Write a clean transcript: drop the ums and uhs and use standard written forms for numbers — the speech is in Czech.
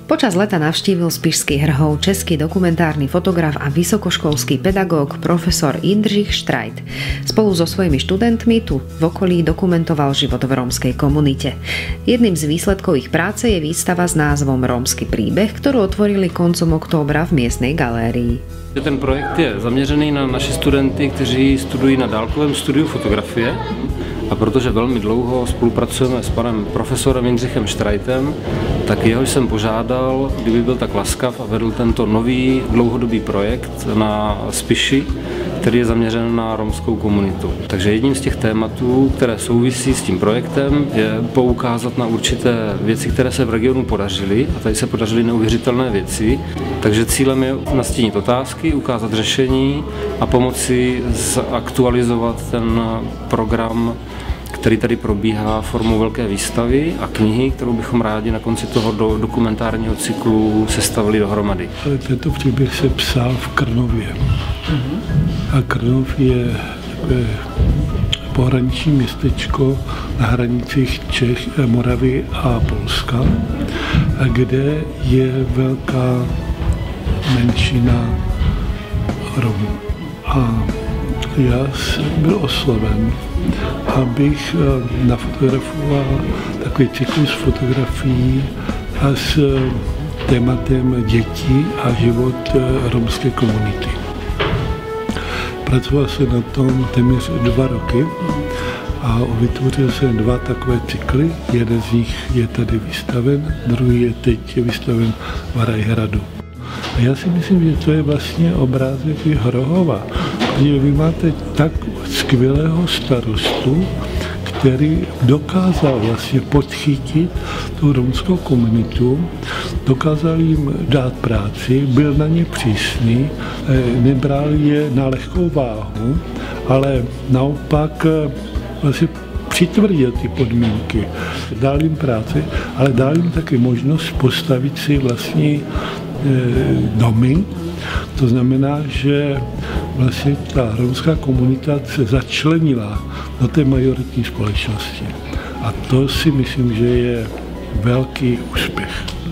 Počas leta navštívil Spišský Hrhov český dokumentárny fotograf a vysokoškolský pedagóg profesor Jindřich Štrajt. Spolu so svojimi študentmi tu v okolí dokumentoval život v rómskej komunite. Jedným z výsledkov ich práce je výstava s názvom Rómsky príbeh, ktorú otvorili koncom októbra v miestnej galérii. Ten projekt je zaměřený na naše studenty, kteří studují na dálkovém studiu fotografie. A protože velmi dlouho spolupracujeme s panem profesorem Jindřichem Štrajtem, tak jeho jsem požádal, kdyby byl tak laskav a vedl tento nový dlouhodobý projekt na Spiši, který je zaměřen na romskou komunitu. Takže jedním z těch tématů, které souvisí s tím projektem, je poukázat na určité věci, které se v regionu podařily, a tady se podařily neuvěřitelné věci. Takže cílem je nastínit otázky, ukázat řešení a pomoci zaktualizovat ten program, který tady probíhá formou velké výstavy a knihy, kterou bychom rádi na konci toho dokumentárního cyklu sestavili dohromady. Tento příběh se psal v Krnově. A Krnov je takové pohraniční městečko na hranicích Čech, Moravy a Polska, kde je velká menšina Romů. A já jsem byl osloven, abych nafotografoval takový cyklus fotografií a s tématem dětí a život romské komunity. Pracoval jsem na tom téměř 2 roky a vytvořil jsem 2 takové cykly. Jeden z nich je tady vystaven, druhý je teď vystaven v Rajhradu. A já si myslím, že to je vlastně obrázek Hrohova, protože vy máte tak skvělého starostu, který dokázal vlastně podchytit tu romskou komunitu, dokázal jim dát práci, byl na ně přísný, nebral je na lehkou váhu, ale naopak vlastně přitvrdil ty podmínky. Dal jim práci, ale dal jim taky možnost postavit si vlastní domy. To znamená, že vlastně ta romská komunita se začlenila do té majoritní společnosti. A to si myslím, že je velký úspěch.